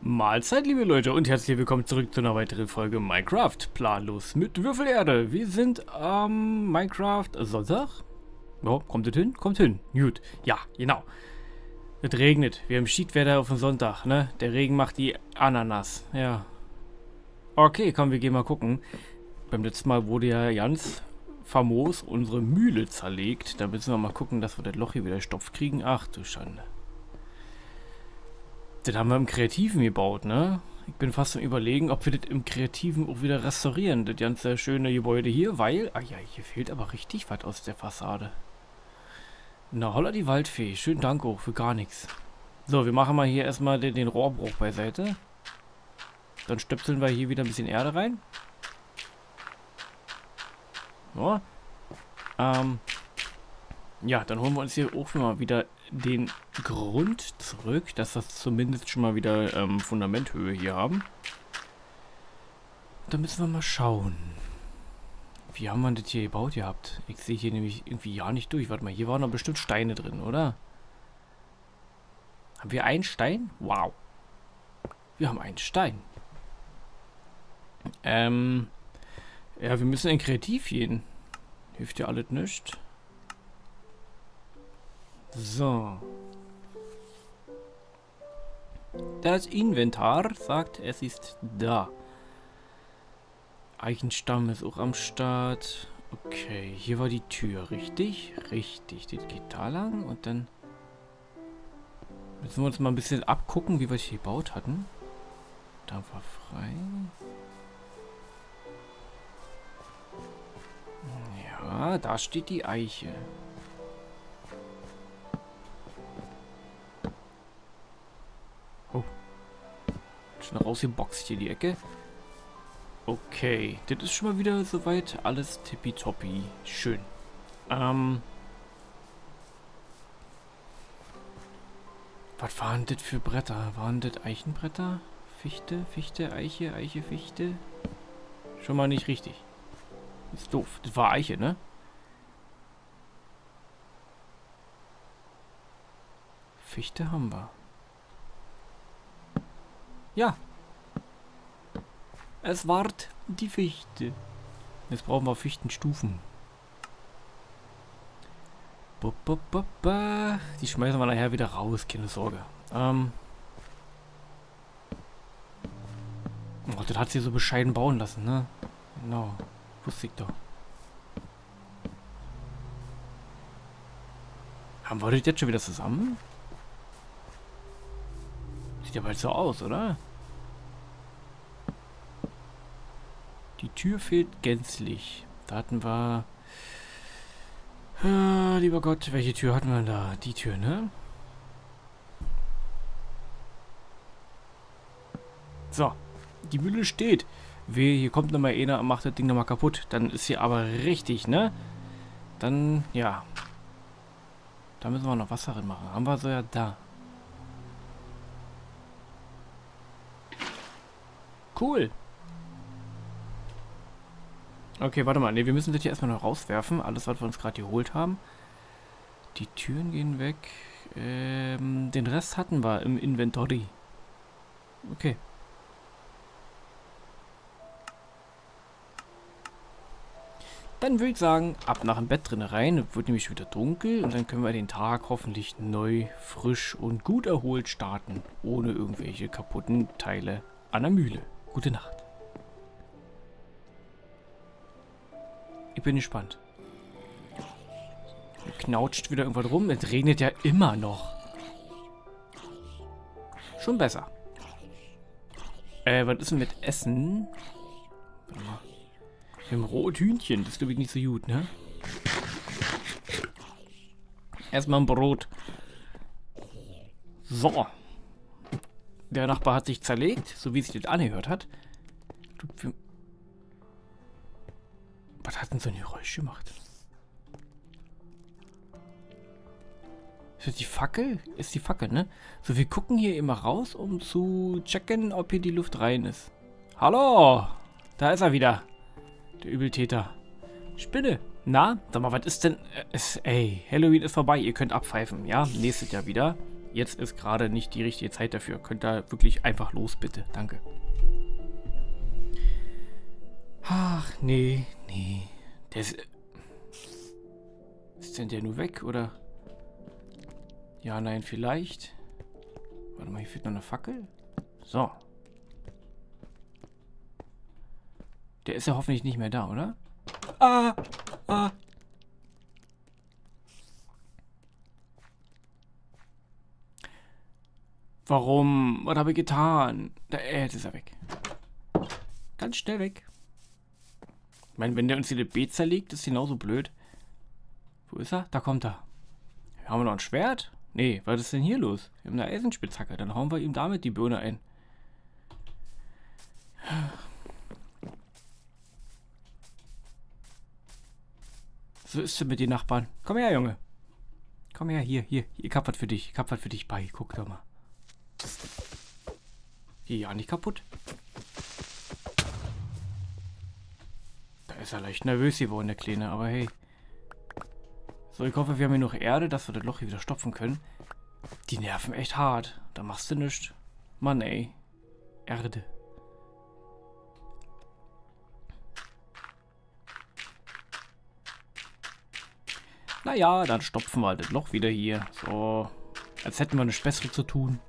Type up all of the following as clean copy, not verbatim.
Mahlzeit, liebe Leute, und herzlich willkommen zurück zu einer weiteren Folge Minecraft. Planlos mit Würfelerde. Wir sind am Minecraft Sonntag. Ja, kommt es hin? Kommt hin. Gut. Ja, genau. Es regnet. Wir haben Schiedwetter auf den Sonntag, ne? Der Regen macht die Ananas. Ja. Okay, komm, wir gehen mal gucken. Beim letzten Mal wurde ja ganz famos unsere Mühle zerlegt. Da müssen wir mal gucken, dass wir das Loch hier wieder stopft kriegen. Ach du Schande. Das haben wir im Kreativen gebaut, ne? Ich bin fast am Überlegen, ob wir das im Kreativen auch wieder restaurieren. Das ganze schöne Gebäude hier, weil... Ah ja, hier fehlt aber richtig was aus der Fassade. Na, holla die Waldfee. Schönen Dank auch für gar nichts. So, wir machen mal hier erstmal den Rohrbruch beiseite. Dann stöpseln wir hier wieder ein bisschen Erde rein. So. Ja, dann holen wir uns hier auch mal wieder den Grund zurück, dass das zumindest schon mal wieder Fundamenthöhe hier haben. Da müssen wir mal schauen. Wie haben wir das hier gebaut gehabt? Ich sehe hier nämlich irgendwie ja nicht durch. Warte mal, hier waren doch bestimmt Steine drin, oder? Haben wir einen Stein? Wow. Wir haben einen Stein. Ja, wir müssen in Kreativ gehen. Hilft ja alles nichts. So. Das Inventar sagt, es ist da. Eichenstamm ist auch am Start. Okay, hier war die Tür, richtig? Richtig, das geht da lang und dann müssen wir uns mal ein bisschen abgucken, wie wir es hier gebaut hatten. Dampfer frei. Ja, da steht die Eiche. Oh. Schon rausgeboxt hier die Ecke. Okay, das ist schon mal wieder soweit alles tippitoppi. Schön. Was waren das für Bretter? Waren das Eichenbretter? Fichte, Fichte, Eiche, Eiche, Fichte? Schon mal nicht richtig. Ist doof. Das war Eiche, ne? Fichte haben wir. Ja. Es ward die Fichte. Jetzt brauchen wir Fichtenstufen. Die schmeißen wir nachher wieder raus, keine Sorge. Oh, das hat sie so bescheiden bauen lassen, ne? Genau. Wusste ich doch. Haben wir das jetzt schon wieder zusammen? Sieht ja bald so aus, oder? Die Tür fehlt gänzlich. Da hatten wir... lieber Gott, welche Tür hatten wir da? Die Tür, ne? So. Die Mühle steht. Wehe, hier kommt nochmal einer und macht das Ding nochmal kaputt. Dann ist hier aber richtig, ne? Dann, ja. Da müssen wir noch Wasser drin machen. Haben wir so ja da. Cool. Okay, warte mal. Ne, wir müssen das hier erstmal noch rauswerfen. Alles, was wir uns gerade geholt haben. Die Türen gehen weg. Den Rest hatten wir im Inventory. Okay. Dann würde ich sagen, ab nach dem Bett drin rein. Es wird nämlich wieder dunkel. Und dann können wir den Tag hoffentlich neu, frisch und gut erholt starten. Ohne irgendwelche kaputten Teile an der Mühle. Gute Nacht. Ich bin gespannt. Knautscht wieder irgendwas rum. Es regnet ja immer noch. Schon besser. Was ist denn mit Essen? Warte mal. Wir haben Rothühnchen. Das ist, glaube ich, nicht so gut, ne? Erstmal ein Brot. So. Der Nachbar hat sich zerlegt, so wie es sich das angehört hat. Was hat denn so ein Geräusch gemacht? Ist das die Fackel? Ist die Fackel, ne? So, wir gucken hier immer raus, um zu checken, ob hier die Luft rein ist. Hallo! Da ist er wieder. Der Übeltäter. Spinne. Na, sag mal, was ist denn... ey, Halloween ist vorbei. Ihr könnt abpfeifen, ja? Nächstes Jahr wieder. jetzt ist gerade nicht die richtige Zeit dafür. Könnt ihr wirklich einfach los, bitte. Danke. Ach, nee. Der ist... Ist denn der nur weg, oder? Ja, nein, vielleicht. Warte mal, hier fehlt noch eine Fackel. So. Der ist ja hoffentlich nicht mehr da, oder? Ah. Warum? Was habe ich getan? Jetzt ist er weg. Ganz schnell weg. Ich meine, wenn der uns die B zerlegt, ist genauso blöd. Wo ist er? Da kommt er. Haben wir noch ein Schwert? Nee, was ist denn hier los? Wir haben eine Eisenspitzhacke. Dann hauen wir ihm damit die Birne ein. So ist es mit den Nachbarn. Komm her, Junge. Komm her, hier. Ich hab was für dich. Ich hab was für dich bei. Guck doch mal. Hier ja nicht kaputt. Da ist er leicht nervös geworden, der Kleine. Aber hey. So, ich hoffe, wir haben hier noch Erde, dass wir das Loch hier wieder stopfen können. Die nerven echt hart. Da machst du nichts. Mann, ey. Erde. Naja, dann stopfen wir halt das Loch wieder hier. So. Als hätten wir nichts Besseres zu tun.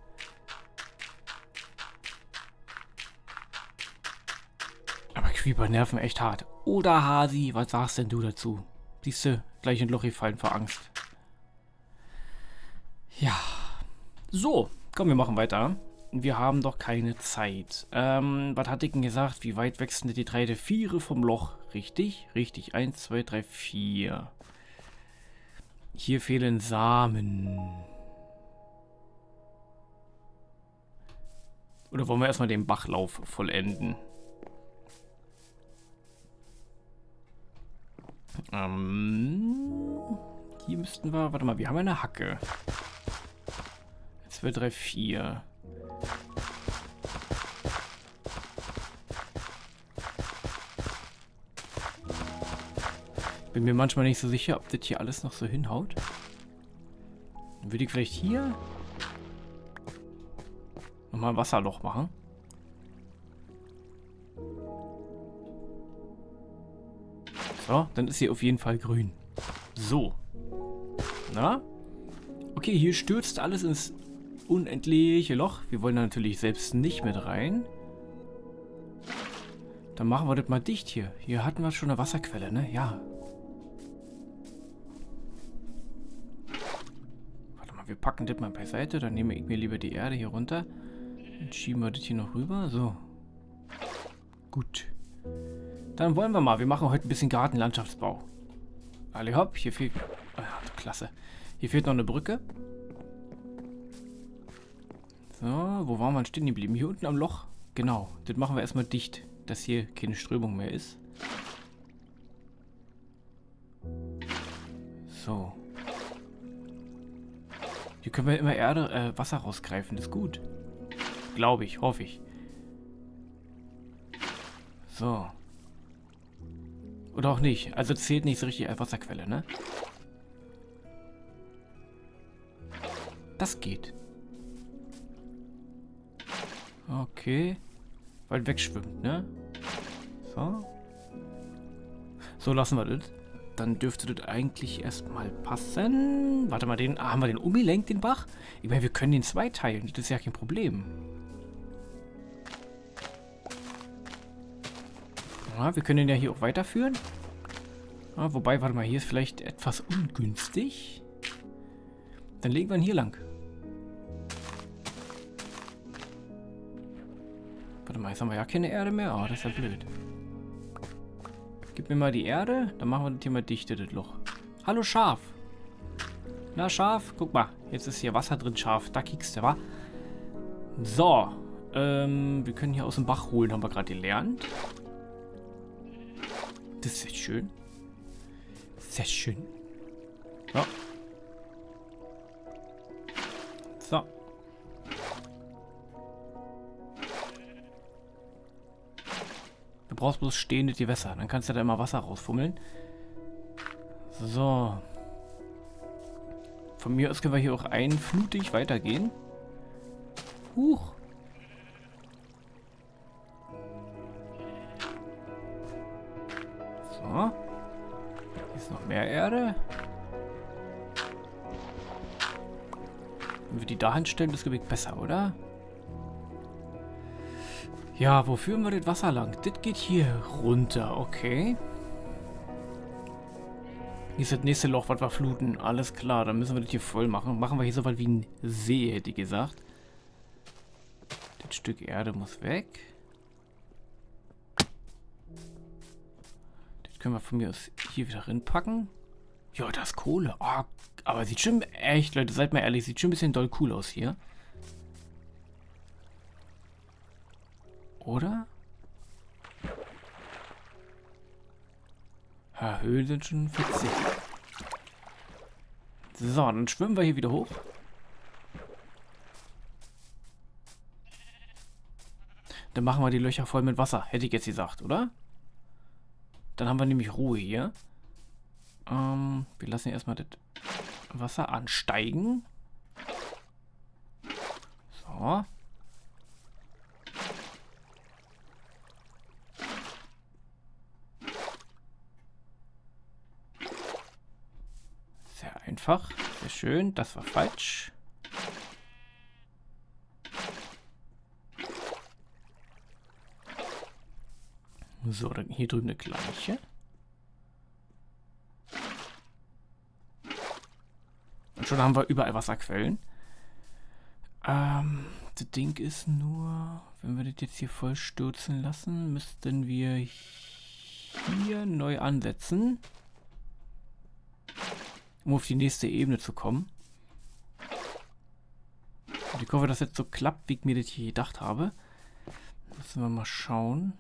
Aber Creeper nerven echt hart. Oder Hasi, was sagst denn du dazu? Siehst du, gleich in ein Loch gefallen vor Angst. Ja. So, komm, wir machen weiter. Wir haben doch keine Zeit. Was hatte ich denn gesagt? Wie weit wechseln die 3 der 4 vom Loch? Richtig? Richtig. 1, 2, 3, 4. Hier fehlen Samen. Oder wollen wir erstmal den Bachlauf vollenden? Hier müssten wir... Warte mal, wir haben eine Hacke. 2, 3, 4. Bin mir manchmal nicht so sicher, ob das hier alles noch so hinhaut. Dann würde ich vielleicht hier nochmal ein Wasserloch machen. So, dann ist sie auf jeden Fall grün. So. Na? Okay, hier stürzt alles ins unendliche Loch. Wir wollen da natürlich selbst nicht mit rein. Dann machen wir das mal dicht hier. Hier hatten wir schon eine Wasserquelle, ne? Ja. Warte mal, wir packen das mal beiseite. Dann nehme ich mir lieber die Erde hier runter. Dann schieben wir das hier noch rüber. So. Gut. Dann wollen wir mal. Wir machen heute ein bisschen Gartenlandschaftsbau. Alle hopp, hier fehlt... klasse. Hier fehlt noch eine Brücke. So, wo waren wir stehen geblieben? Hier unten am Loch. Genau, das machen wir erstmal dicht, dass hier keine Strömung mehr ist. So. Hier können wir immer Erde, Wasser rausgreifen. Das ist gut. Glaube ich, hoffe ich. So. Oder auch nicht. Also zählt nicht so richtig als Wasserquelle, ne? Das geht. Okay. Weil wegschwimmt, ne? So. So lassen wir das. Dann dürfte das eigentlich erstmal passen. Warte mal, haben wir den umgelenkt, den Bach? Ich meine, wir können den zweiteilen. Das ist ja kein Problem. Ja, wir können den ja hier auch weiterführen. Ja, wobei, warte mal, hier ist vielleicht etwas ungünstig. Dann legen wir ihn hier lang. Warte mal, jetzt haben wir ja keine Erde mehr. Oh, das ist ja blöd. Gib mir mal die Erde, dann machen wir das hier mal dicht, das Loch. Hallo Schaf. Na Schaf, guck mal. Jetzt ist hier Wasser drin, Schaf. Da kiekst du, wa? So. Wir können hier aus dem Bach holen, haben wir gerade gelernt. Das ist echt schön. Sehr schön. So. So. Du brauchst bloß stehende Gewässer. Dann kannst du da immer Wasser rausfummeln. So. Von mir aus können wir hier auch einflutig weitergehen. Huch. So. Hier ist noch mehr Erde. Wenn wir die da hinstellen, das Gewicht besser, oder? Ja, wo führen wir das Wasser lang? Das geht hier runter, okay. Hier ist das nächste Loch, was wir fluten. Alles klar, dann müssen wir das hier voll machen. Machen wir hier so weit wie ein See, hätte ich gesagt. Das Stück Erde muss weg. Das können wir von mir aus hier wieder reinpacken. Ja, da ist Kohle. Oh, aber sieht schon echt, Leute, seid mal ehrlich, sieht schon ein bisschen doll cool aus hier. Oder? Ja, Höhlen sind schon witzig. So, dann schwimmen wir hier wieder hoch. Dann machen wir die Löcher voll mit Wasser, hätte ich jetzt gesagt, oder? Dann haben wir nämlich Ruhe hier. Wir lassen erstmal das Wasser ansteigen. So. Sehr einfach. Sehr schön. Das war falsch. So, dann hier drüben eine gleiche. Und schon haben wir überall Wasserquellen. Das Ding ist nur, wenn wir das jetzt hier voll stürzen lassen, müssten wir hier neu ansetzen, um auf die nächste Ebene zu kommen. Und ich hoffe, dass das jetzt so klappt, wie ich mir das hier gedacht habe. Müssen wir mal schauen.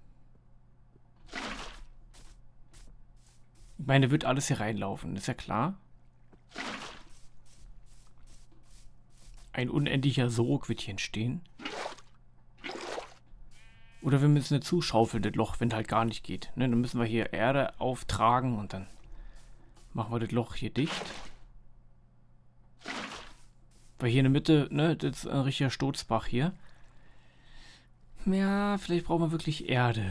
Ich meine, wird alles hier reinlaufen, ist ja klar. Ein unendlicher Sog wird hier entstehen. Oder wir müssen dazu schaufeln, das Loch, wenn es halt gar nicht geht. Ne, dann müssen wir hier Erde auftragen und dann machen wir das Loch hier dicht. Weil hier in der Mitte, ne, das ist ein richtiger Sturzbach hier. Ja, vielleicht brauchen wir wirklich Erde.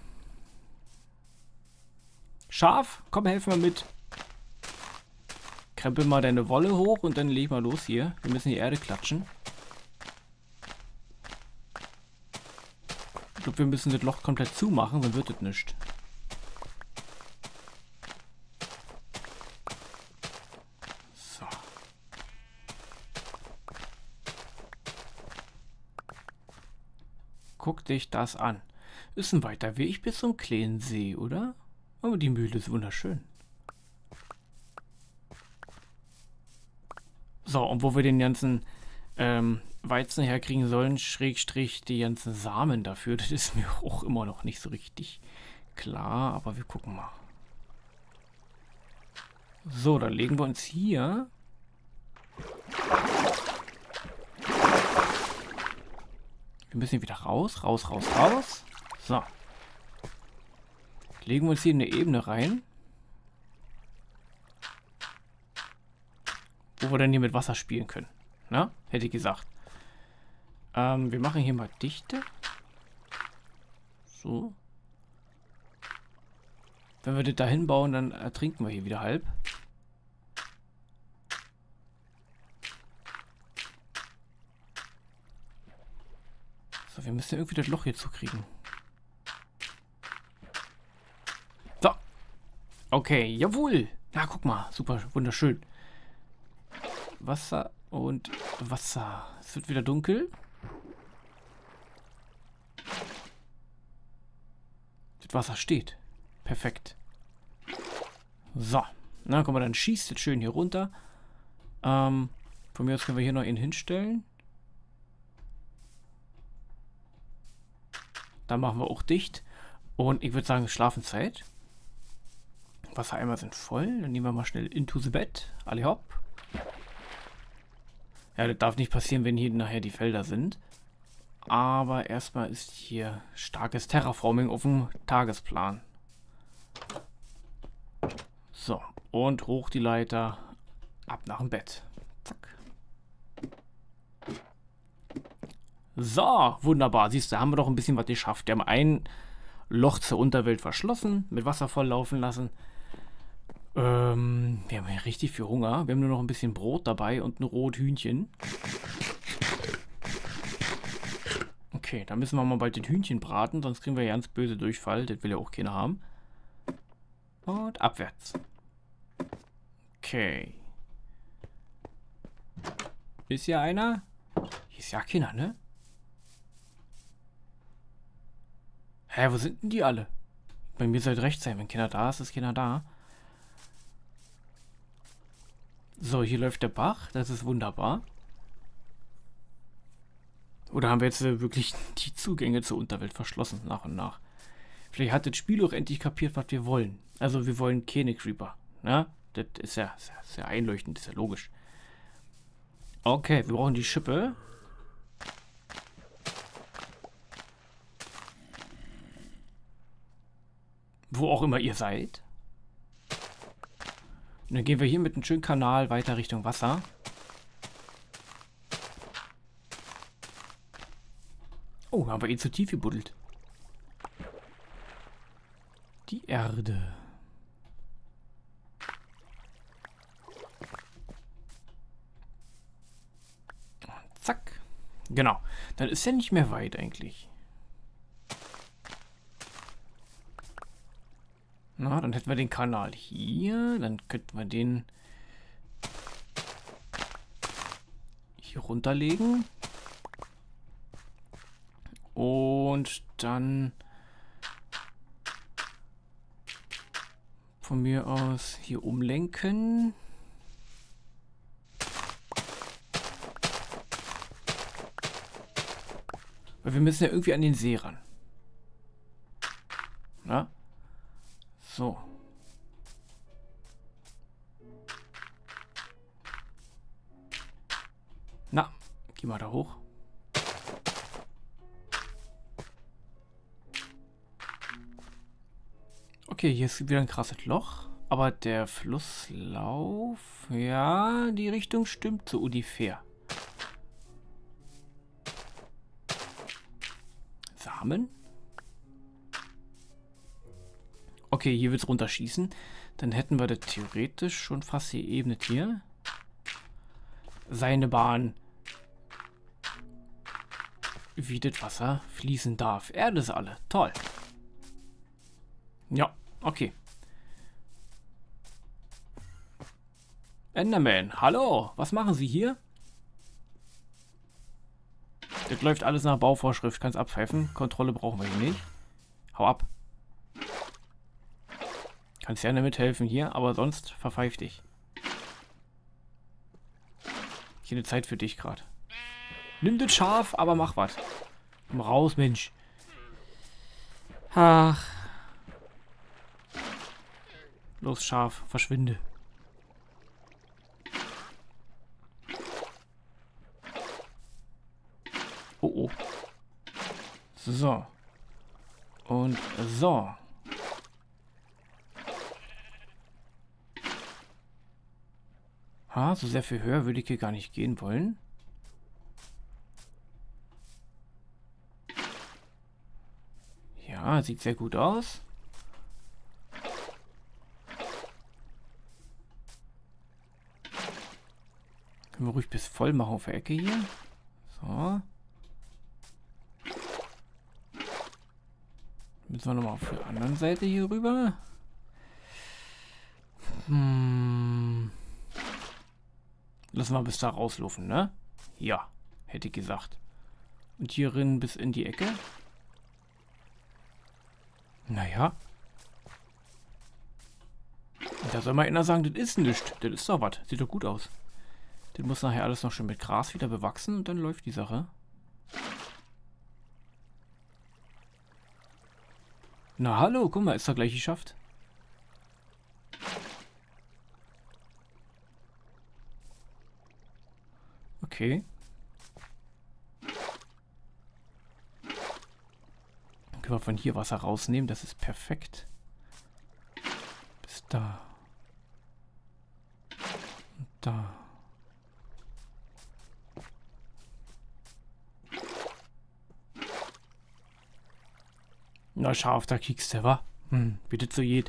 Schaf, komm, helf mal mit. Krempel mal deine Wolle hoch und dann leg mal los hier. Wir müssen die Erde klatschen. Ich glaube, wir müssen das Loch komplett zumachen, dann wird das nichts. So. Guck dich das an. Ist ein weiter Weg bis zum kleinen See, oder? Aber die Mühle ist wunderschön. So, und wo wir den ganzen Weizen herkriegen sollen, Schrägstrich die ganzen Samen dafür, das ist mir auch immer noch nicht so richtig klar, aber wir gucken mal. So, dann legen wir uns hier wir müssen wieder raus, raus, raus, raus. So. Legen wir uns hier in eine Ebene rein. Wo wir dann hier mit Wasser spielen können. Na, hätte ich gesagt. Wir machen hier mal Dichte. So. Wenn wir das da hinbauen, dann ertrinken wir hier wieder halb. So, wir müssen irgendwie das Loch hier zukriegen. So. Okay, jawohl. Ja, guck mal. Super, wunderschön. Wasser und Wasser. Es wird wieder dunkel. Das Wasser steht. Perfekt. So. Na, guck mal, dann schießt es schön hier runter. Von mir aus können wir hier noch ihn hinstellen. Dann machen wir auch dicht. Und ich würde sagen, Schlafenszeit. Wassereimer sind voll. Dann nehmen wir mal schnell into the bed. Alle hopp. Ja, das darf nicht passieren, wenn hier nachher die Felder sind. Aber erstmal ist hier starkes Terraforming auf dem Tagesplan. So, und hoch die Leiter. ab nach dem Bett. Zack. So, wunderbar. Siehst du, haben wir doch ein bisschen was geschafft. Wir haben ein Loch zur Unterwelt verschlossen, mit Wasser volllaufen lassen. Wir haben ja richtig viel Hunger. Wir haben nur noch ein bisschen Brot dabei und ein Rothühnchen. Okay, dann müssen wir mal bald den Hühnchen braten, sonst kriegen wir ja ganz böse Durchfall. Das will ja auch keiner haben. Und abwärts. Okay. Ist hier einer? Hier ist ja keiner, ne? Hä, wo sind denn die alle? Bei mir sollte rechts sein. Wenn keiner da ist, ist keiner da. So, hier läuft der Bach. Das ist wunderbar. Oder haben wir jetzt wirklich die Zugänge zur Unterwelt verschlossen, nach und nach? Vielleicht hat das Spiel auch endlich kapiert, was wir wollen. Also, wir wollen keine Creeper. Ne? Das ist ja einleuchtend, das ist ja logisch. Okay, wir brauchen die Schippe. Wo auch immer ihr seid. Und dann gehen wir hier mit einem schönen Kanal weiter Richtung Wasser. Oh, haben wir eh zu tief gebuddelt. Die Erde. Und zack. Genau. Dann ist ja nicht mehr weit eigentlich. Na, dann hätten wir den Kanal hier. Dann könnten wir den hier runterlegen. Und dann von mir aus hier umlenken. Weil wir müssen ja irgendwie an den See ran. Na? So. Na, geh mal da hoch. Okay, hier ist wieder ein krasses Loch. Aber der Flusslauf, ja, die Richtung stimmt so ungefähr. Samen. Okay, hier wird es runterschießen. Dann hätten wir das theoretisch schon fast geebnet hier. Seine Bahn. Wie das Wasser fließen darf. Erde ist alle. Toll. Ja, okay. Enderman, hallo. Was machen Sie hier? Das läuft alles nach Bauvorschrift. Kannst abpfeifen. Kontrolle brauchen wir hier nicht. Hau ab. Kannst gerne mithelfen hier, aber sonst verpfeif dich. Keine Zeit für dich gerade. Nimm das Schaf, aber mach was. Komm raus, Mensch. Ach. Los, Schaf, verschwinde. Oh, oh. So. Und so. Ha, so sehr viel höher würde ich hier gar nicht gehen wollen. Ja, sieht sehr gut aus. Können wir ruhig bis voll machen auf der Ecke hier. So. Müssen wir nochmal auf der anderen Seite hier rüber. Lassen wir bis da rauslaufen, ne? Ja, hätte ich gesagt. Und hierin bis in die Ecke. Naja. Da soll mal einer sagen, das ist nichts. Das ist doch was. Sieht doch gut aus. Das muss nachher alles noch schön mit Gras wieder bewachsen und dann läuft die Sache. Na hallo, guck mal, ist doch gleich geschafft. Okay. Können wir von hier Wasser rausnehmen, das ist perfekt. Bis da. Und Da. Na scharf, da kriegst du, wa? Bitte zu jed.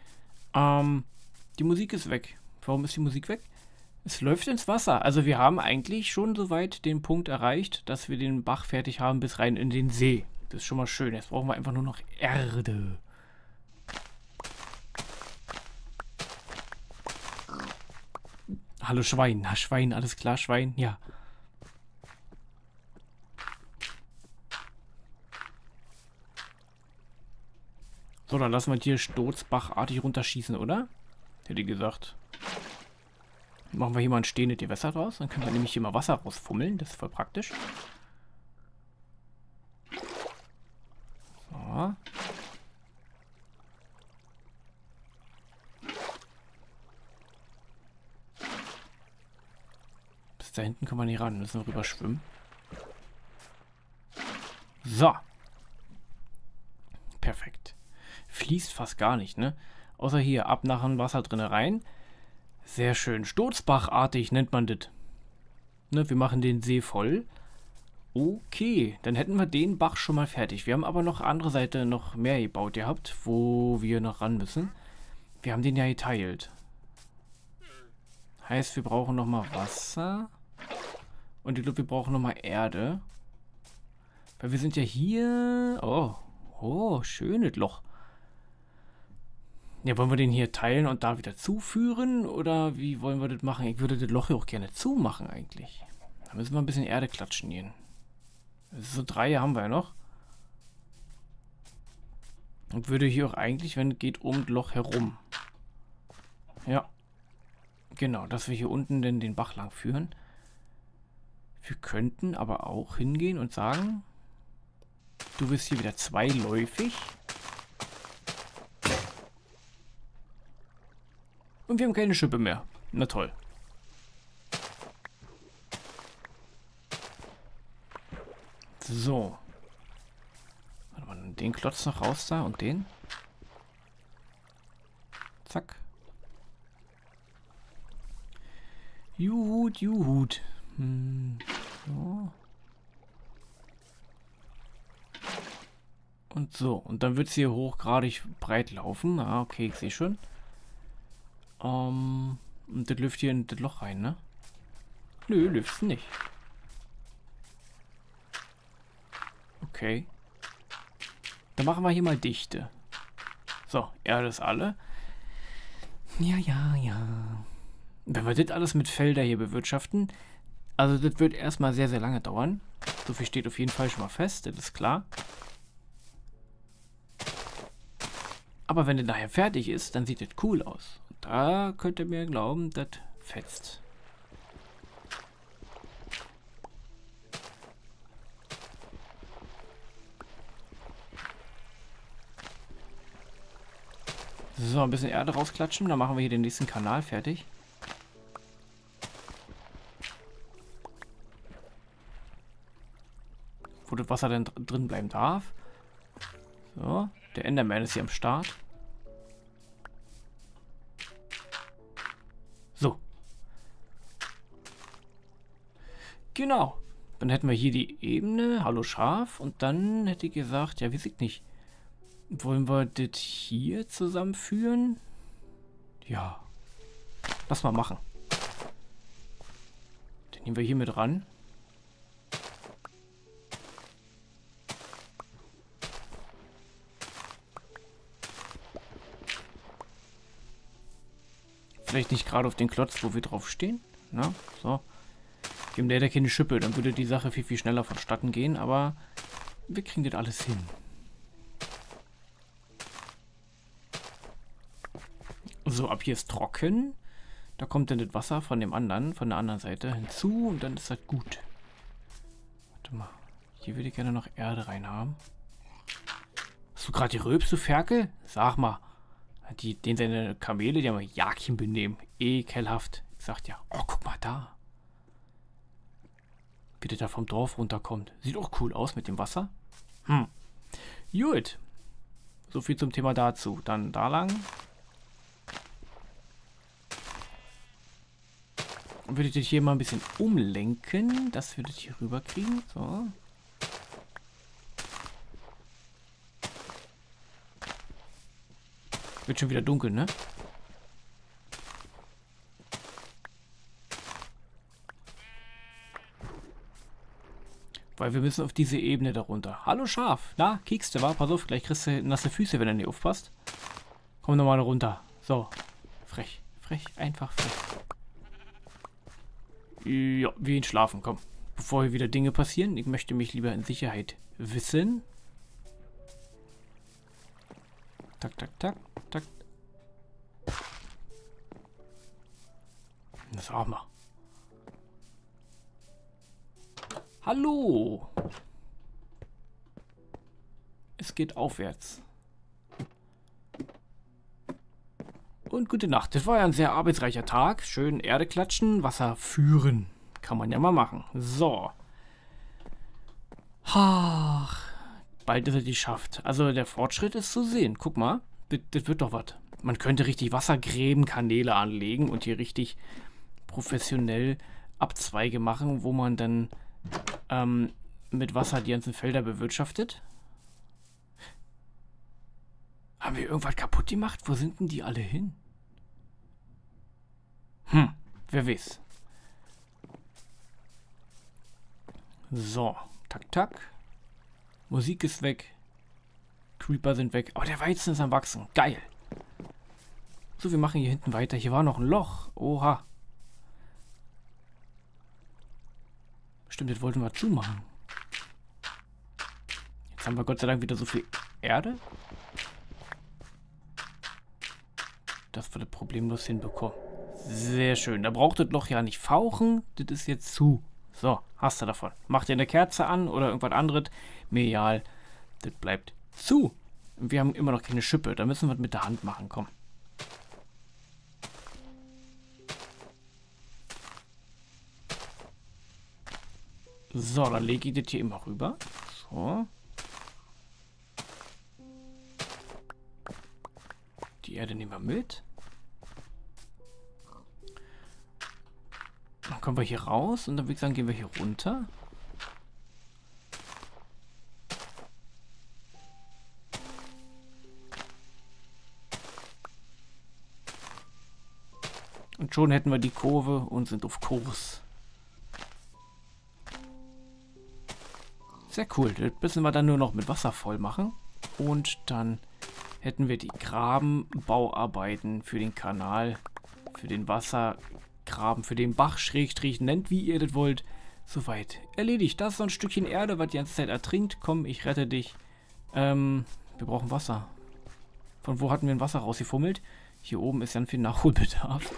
Die Musik ist weg. Warum ist die Musik weg? Es läuft ins Wasser. Also wir haben eigentlich schon soweit den Punkt erreicht, dass wir den Bach fertig haben bis rein in den See. Das ist schon mal schön. Jetzt brauchen wir einfach nur noch Erde. Hallo Schwein. Na, Schwein, alles klar, Schwein, ja. So, dann lassen wir hier sturzbachartig runterschießen, oder? Hätte ich gesagt. Machen wir hier mal ein stehendes Gewässer draus. Dann können wir nämlich hier mal Wasser rausfummeln. Das ist voll praktisch. So. Bis da hinten können wir nicht ran. Müssen wir rüber schwimmen. So. Perfekt. Fließt fast gar nicht, ne? Außer hier, ab nach dem Wasser drin rein. Sehr schön. Sturzbachartig nennt man das. Ne, wir machen den See voll. Okay, dann hätten wir den Bach schon mal fertig. Wir haben aber noch andere Seite noch mehr gebaut gehabt, wo wir noch ran müssen. Wir haben den ja geteilt. Heißt, wir brauchen noch mal Wasser. Und ich glaube, wir brauchen noch mal Erde. Weil wir sind ja hier... Oh, schönes Loch. Ja, wollen wir den hier teilen und da wieder zuführen? Oder wie wollen wir das machen? Ich würde das Loch hier auch gerne zumachen eigentlich. Da müssen wir ein bisschen Erde klatschen gehen. So 3 haben wir ja noch. Und würde hier auch eigentlich, wenn es geht, um das Loch herum. Ja. Genau, dass wir hier unten denn den Bach lang führen. Wir könnten aber auch hingehen und sagen, du bist hier wieder zweiläufig. Und wir haben keine Schippe mehr. Na toll. So. Warte mal, den Klotz noch raus da und den. Zack. Juhut, juhut. So. Und so. Und dann wird es hier hochgradig breit laufen. Ah, okay, ich sehe schon. Und das läuft hier in das Loch rein, ne? Nö, läuft's nicht. Okay. Dann machen wir hier mal Dichte. So, Erde ist alle. Ja. Wenn wir das alles mit Felder hier bewirtschaften, also das wird erstmal sehr, sehr lange dauern. So viel steht auf jeden Fall schon mal fest, das ist klar. Aber wenn das nachher fertig ist, dann sieht das cool aus. Und da könnt ihr mir glauben, das fetzt. So, ein bisschen Erde rausklatschen, dann machen wir hier den nächsten Kanal fertig. Wo das Wasser dann drin bleiben darf. So, der Enderman ist hier am Start. So. Genau. Dann hätten wir hier die Ebene. Hallo Schaf. Und dann hätte ich gesagt, ja, weiß ich nicht. Wollen wir das hier zusammenführen? Ja. Lass mal machen. Den nehmen wir hier mit ran. Vielleicht nicht gerade auf den Klotz, wo wir drauf stehen. Na, so. Geben der keine Schippe, dann würde die Sache viel, viel schneller vonstatten gehen, aber wir kriegen das alles hin. So, ab hier ist trocken. Da kommt dann das Wasser von dem anderen, von der anderen Seite hinzu und dann ist das gut. Warte mal. Hier würde ich gerne noch Erde rein haben. Hast du gerade gerülpst, du Ferkel? Sag mal. Den seine Kamele, die haben Jagdchen benehmen. Ekelhaft. Ich sag ja, oh, guck mal da. Wie der da vom Dorf runterkommt. Sieht auch cool aus mit dem Wasser. Gut. So viel zum Thema dazu. Dann da lang. Würde ich das hier mal ein bisschen umlenken, dass wir das hier rüber kriegen. So. Wird schon wieder dunkel, ne? Weil wir müssen auf diese Ebene darunter. Hallo Schaf. Na, kiekste, wa? Pass auf, gleich kriegst du nasse Füße, wenn du nicht aufpasst. Komm nochmal runter. So. Frech. Frech. Einfach frech. Ja, wie in Schlafen. Komm. Bevor hier wieder Dinge passieren. Ich möchte mich lieber in Sicherheit wissen. Tak, tak, tak, tak. Das auch mal. Hallo! Es geht aufwärts. Und gute Nacht. Das war ja ein sehr arbeitsreicher Tag. Schön Erde klatschen, Wasser führen. Kann man ja mal machen. So. Ach, bald ist es geschafft. Also der Fortschritt ist zu sehen. Guck mal, das wird doch was. Man könnte richtig Wassergräben, Kanäle anlegen und hier richtig professionell Abzweige machen, wo man dann mit Wasser die ganzen Felder bewirtschaftet. Haben wir irgendwas kaputt gemacht? Wo sind denn die alle hin? Wer weiß. So, tak, tak. Musik ist weg. Creeper sind weg. Aber der Weizen ist am Wachsen. Geil. So, wir machen hier hinten weiter. Hier war noch ein Loch. Oha. Stimmt, das wollten wir zumachen. Jetzt haben wir Gott sei Dank wieder so viel Erde. Das wir das problemlos hinbekommen. Sehr schön. Da braucht das Loch ja nicht fauchen. Das ist jetzt zu. So, hast du davon. Mach dir eine Kerze an oder irgendwas anderes. Mir egal. Das bleibt zu. Und wir haben immer noch keine Schippe. Da müssen wir es mit der Hand machen. Komm. So, dann lege ich das hier immer rüber. So. Die Erde nehmen wir mit. Dann kommen wir hier raus und dann würde ich sagen, gehen wir hier runter. Und schon hätten wir die Kurve und sind auf Kurs. Sehr cool. Das müssen wir dann nur noch mit Wasser voll machen. Und dann hätten wir die Grabenbauarbeiten für den Kanal, für den Wassergraben, für den Bach, Schrägstrich, nennt wie ihr das wollt, soweit erledigt. Das ist so ein Stückchen Erde, was die ganze Zeit ertrinkt. Komm, ich rette dich. Wir brauchen Wasser. Von wo hatten wir ein Wasser rausgefummelt? Hier oben ist ganz viel Nachholbedarf.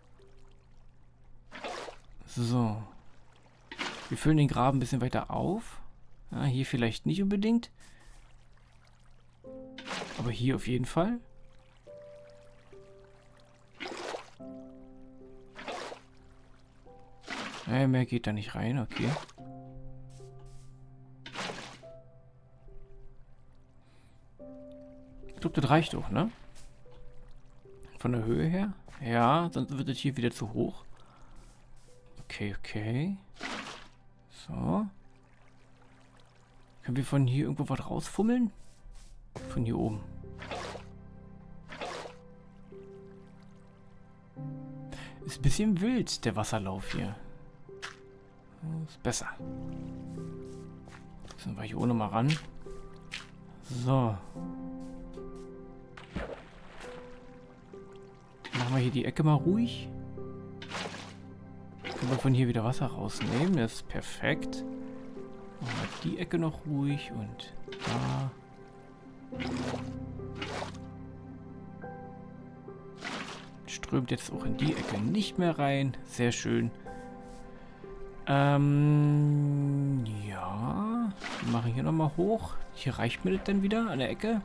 So. Wir füllen den Graben ein bisschen weiter auf. Ja, hier vielleicht nicht unbedingt. Aber hier auf jeden Fall. Mehr geht da nicht rein, okay. Ich glaube, das reicht auch, ne? Von der Höhe her. Ja, sonst wird es hier wieder zu hoch. Okay, okay. So. Können wir von hier irgendwo was rausfummeln? Von hier oben. Ist ein bisschen wild, der Wasserlauf hier. Ist besser. Sind wir hier ohne mal ran. So. Machen wir hier die Ecke mal ruhig. Können wir von hier wieder Wasser rausnehmen. Das ist perfekt. Machen wir die Ecke noch ruhig und da. Strömt jetzt auch in die Ecke nicht mehr rein. Sehr schön. Ja. Wir machen hier nochmal hoch. Hier reicht mir das dann wieder an der Ecke.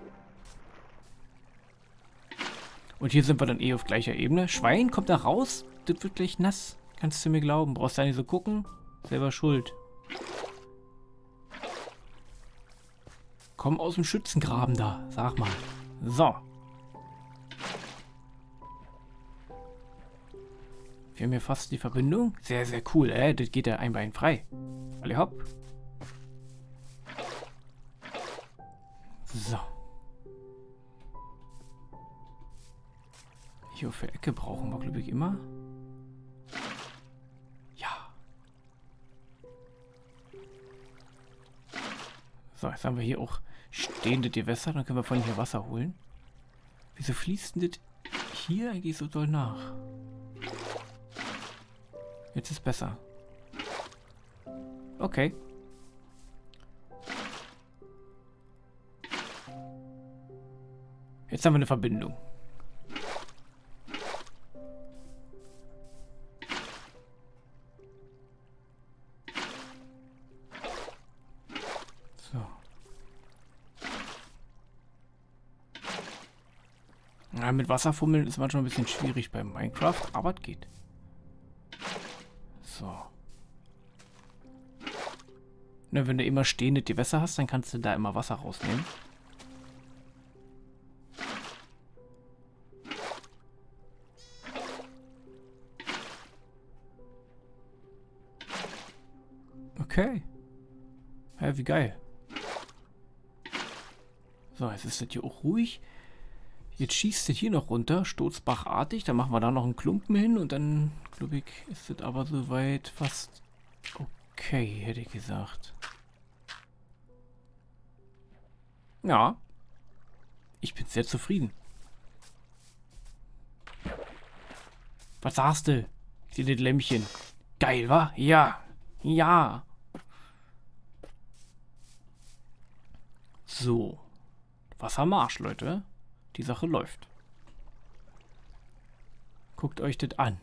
Und hier sind wir dann eh auf gleicher Ebene. Schwein kommt da raus. Das wird gleich nass. Kannst du mir glauben. Brauchst du ja nicht so gucken. Selber schuld. Komm aus dem Schützengraben da. Sag mal. So. Wir haben hier fast die Verbindung. Sehr, sehr cool. Das geht ja einwandfrei. Alle hopp. So. Hier für Ecke brauchen wir, glaube ich, immer. Ja. So, jetzt haben wir hier auch stehende Gewässer. Dann können wir von hier Wasser holen. Wieso fließt denn das hier eigentlich so doll nach? Jetzt ist besser. Okay. Jetzt haben wir eine Verbindung. So. Ja, mit Wasserfummeln ist manchmal ein bisschen schwierig bei Minecraft, aber es geht. So. Ne, wenn du immer stehende Gewässer hast, dann kannst du da immer Wasser rausnehmen. Okay. Ja, wie geil. So, jetzt ist das hier auch ruhig. Jetzt schießt es hier noch runter, sturzbachartig. Dann machen wir da noch einen Klumpen hin und dann, glaube ich, ist es aber soweit fast okay, hätte ich gesagt. Ja. Ich bin sehr zufrieden. Was sagst du? Ich sehe das Lämpchen. Geil, wa? Ja. Ja. So. Wassermarsch, Leute. Die Sache läuft. Guckt euch das an.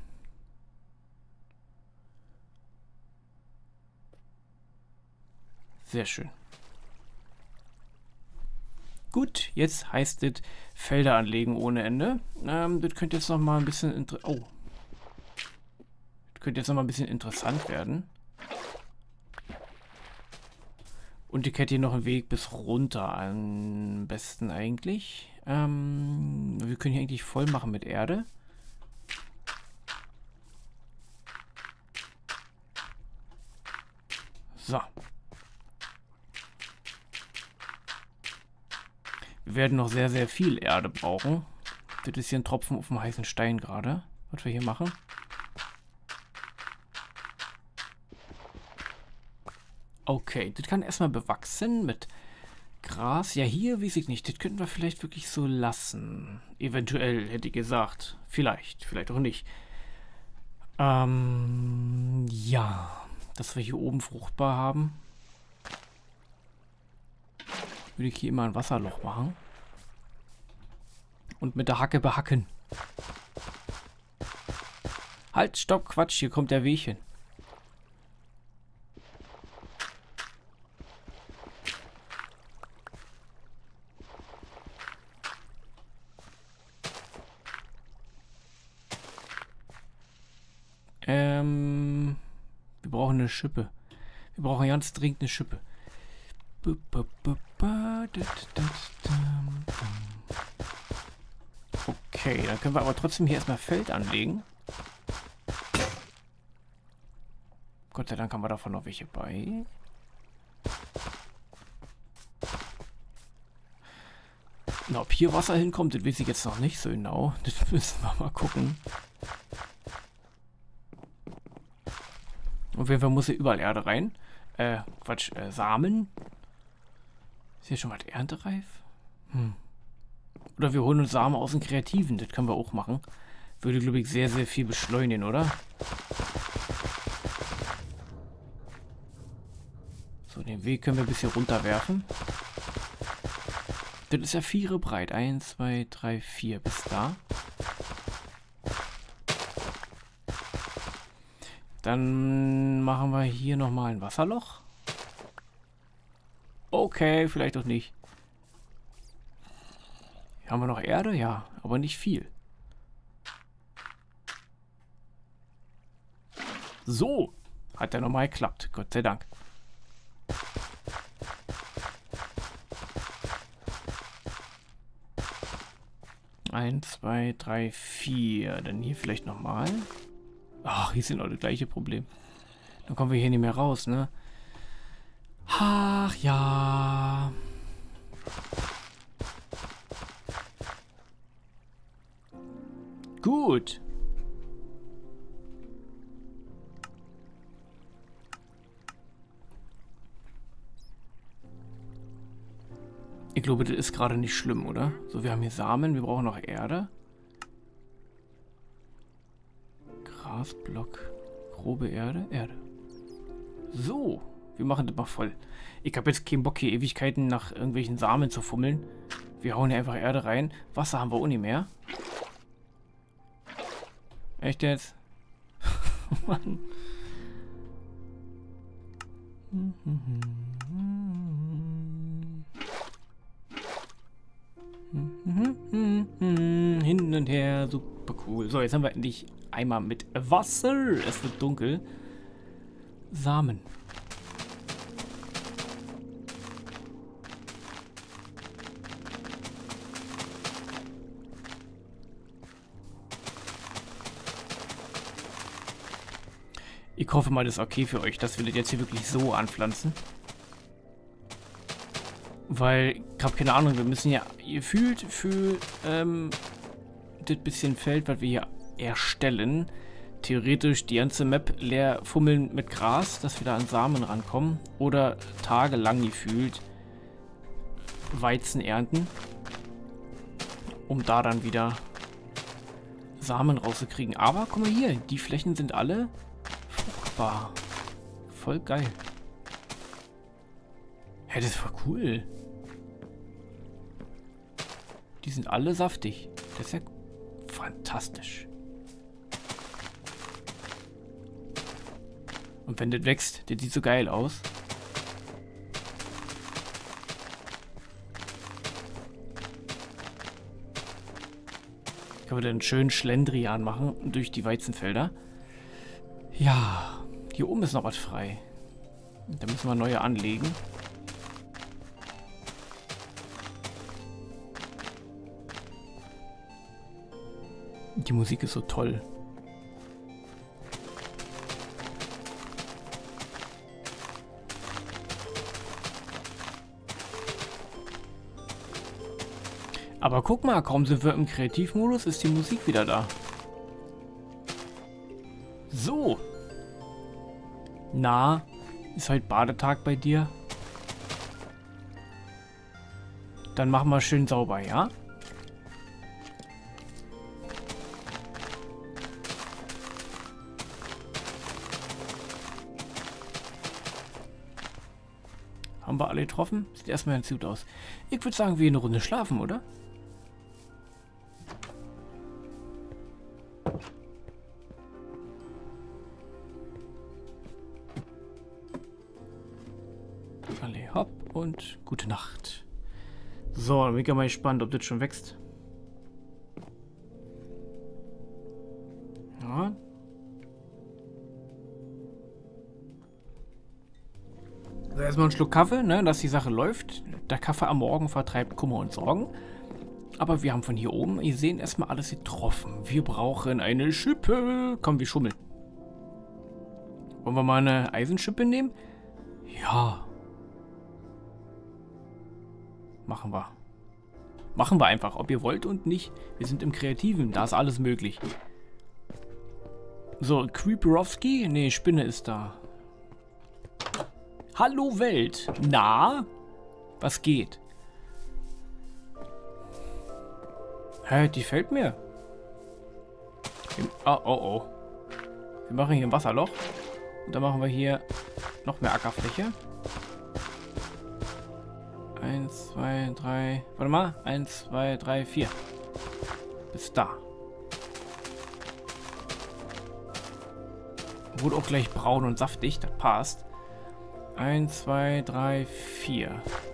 Sehr schön. Gut, jetzt heißt es Felder anlegen ohne Ende. Das könnte jetzt noch mal ein bisschen das könnte jetzt noch mal ein bisschen interessant werden. Und ich hätte hier noch einen Weg bis runter am besten eigentlich. Wir können hier eigentlich voll machen mit Erde. So. Wir werden noch sehr, sehr viel Erde brauchen. Das ist hier ein Tropfen auf dem heißen Stein gerade, was wir hier machen. Okay, das kann erstmal bewachsen mit Gras. Ja, hier weiß ich nicht. Das könnten wir vielleicht wirklich so lassen. Eventuell, hätte ich gesagt. Vielleicht, vielleicht auch nicht. Ja. Dass wir hier oben fruchtbar haben. Würde ich hier immer ein Wasserloch machen. Und mit der Hacke behacken. Halt, stopp, Quatsch, hier kommt der Weg hin. Wir brauchen eine Schippe. Wir brauchen ganz dringend eine Schippe. Okay, dann können wir aber trotzdem hier erstmal Feld anlegen. Gott sei Dank haben wir davon noch welche bei. Na, ob hier Wasser hinkommt, das weiß ich jetzt noch nicht so genau. Das müssen wir mal gucken. Auf jeden Fall muss hier überall Erde rein. Quatsch, Samen. Ist hier schon mal erntereif? Oder wir holen uns Samen aus dem Kreativen. Das können wir auch machen. Würde, glaube ich, sehr, sehr viel beschleunigen, oder? So, den Weg können wir ein bisschen runterwerfen. Das ist ja 4 breit. 1, 2, 3, 4 bis da. Dann machen wir hier nochmal ein Wasserloch. Okay, vielleicht auch nicht. Hier haben wir noch Erde? Ja, aber nicht viel. So, hat ja nochmal geklappt. Gott sei Dank. Eins, zwei, drei, vier. Dann hier vielleicht nochmal. Ach, hier sind auch das gleiche Problem. Dann kommen wir hier nicht mehr raus, ne? Ach ja. Gut. Ich glaube, das ist gerade nicht schlimm, oder? So, wir haben hier Samen, wir brauchen noch Erde. Grasblock. Grobe Erde. Erde. So, wir machen das mal voll. Ich habe jetzt keinen Bock, hier Ewigkeiten nach irgendwelchen Samen zu fummeln. Wir hauen hier einfach Erde rein. Wasser haben wir auch nicht mehr. Echt jetzt? Mann. Hin und her, super cool. So, jetzt haben wir endlich einmal mit Wasser. Es wird dunkel. Samen. Ich hoffe mal, das ist okay für euch, dass wir das jetzt hier wirklich so anpflanzen. Weil, ich habe keine Ahnung, wir müssen ja gefühlt für das bisschen Feld, was wir hier erstellen, theoretisch die ganze Map leer fummeln mit Gras, dass wir da an Samen rankommen. Oder tagelang gefühlt Weizen ernten, um da dann wieder Samen rauszukriegen. Aber, guck mal hier, die Flächen sind alle fruchtbar. Voll geil. Hey, das ist voll cool. Die sind alle saftig. Das ist ja fantastisch. Und wenn das wächst, das sieht so geil aus. Können wir dann einen schönen Schlendrian machen durch die Weizenfelder. Ja, hier oben ist noch was frei. Da müssen wir neue anlegen. Die Musik ist so toll. Aber guck mal, kaum sind wir im Kreativmodus, ist die Musik wieder da. So. Na, ist heute Badetag bei dir? Dann machen wir schön sauber, ja? Haben wir alle getroffen? Sieht erstmal ganz gut aus. Ich würde sagen, wir gehen eine Runde schlafen, oder? Alle hopp und gute Nacht. So, dann bin ich ja mal gespannt, ob das schon wächst. Ja. Also erstmal einen Schluck Kaffee, ne, dass die Sache läuft. Der Kaffee am Morgen vertreibt Kummer und Sorgen. Aber wir haben von hier oben, ihr seht, erstmal alles getroffen. Wir brauchen eine Schippe. Komm, wir schummeln. Wollen wir mal eine Eisenschippe nehmen? Ja. Machen wir. Machen wir einfach, ob ihr wollt und nicht. Wir sind im Kreativen, da ist alles möglich. So, Creeperowski? Nee, Spinne ist da. Hallo Welt. Na? Was geht? Hä, die fällt mir. Oh, oh, oh. Wir machen hier ein Wasserloch. Und dann machen wir hier noch mehr Ackerfläche. 1, 2, 3. Warte mal. 1, 2, 3, 4. Bis da. Wurde auch gleich braun und saftig. Das passt. 1, 2, 3, 4.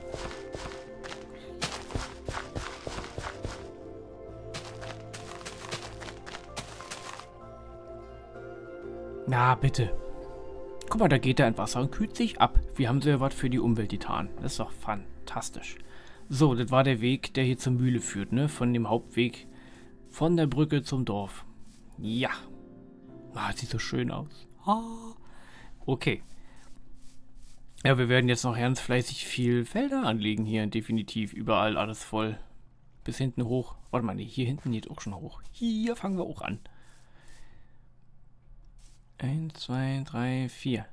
Na, bitte. Guck mal, da geht er in Wasser und kühlt sich ab. Wir haben so ja was für die Umwelt getan. Das ist doch fantastisch. So, das war der Weg, der hier zur Mühle führt, ne? Von dem Hauptweg von der Brücke zum Dorf. Ja. Ah, sieht so schön aus. Ah. Okay. Ja, wir werden jetzt noch ganz fleißig viel Felder anlegen hier. Definitiv überall alles voll. Bis hinten hoch. Warte mal, nee, hier hinten geht auch schon hoch. Hier fangen wir auch an. 1, 2, 3, 4.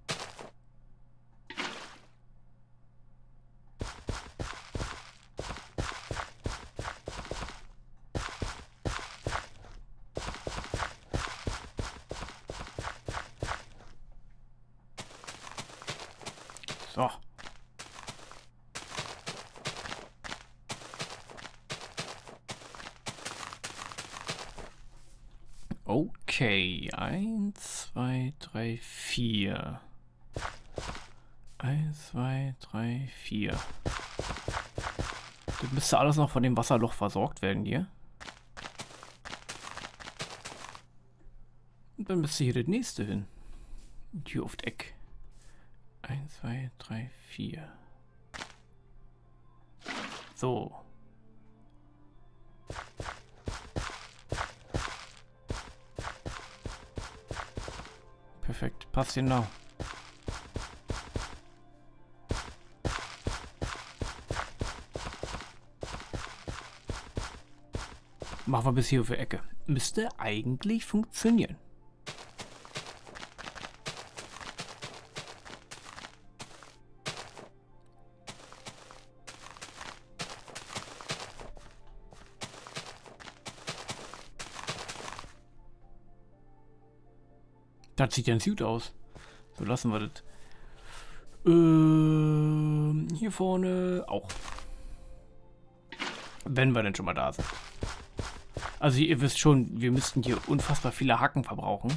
So. Okay, 1, 2, 3, 4. 1, 2, 3, 4. Das müsste alles noch von dem Wasserloch versorgt werden hier. Und dann müsste hier das nächste hin. Und hier auf das Eck. 1, 2, 3, 4. So. Perfekt, passt genau. Machen wir bis hier auf die Ecke. Müsste eigentlich funktionieren. Das sieht ganz gut aus. So lassen wir das. Hier vorne auch. Wenn wir denn schon mal da sind. Also ihr wisst schon, wir müssten hier unfassbar viele Hacken verbrauchen.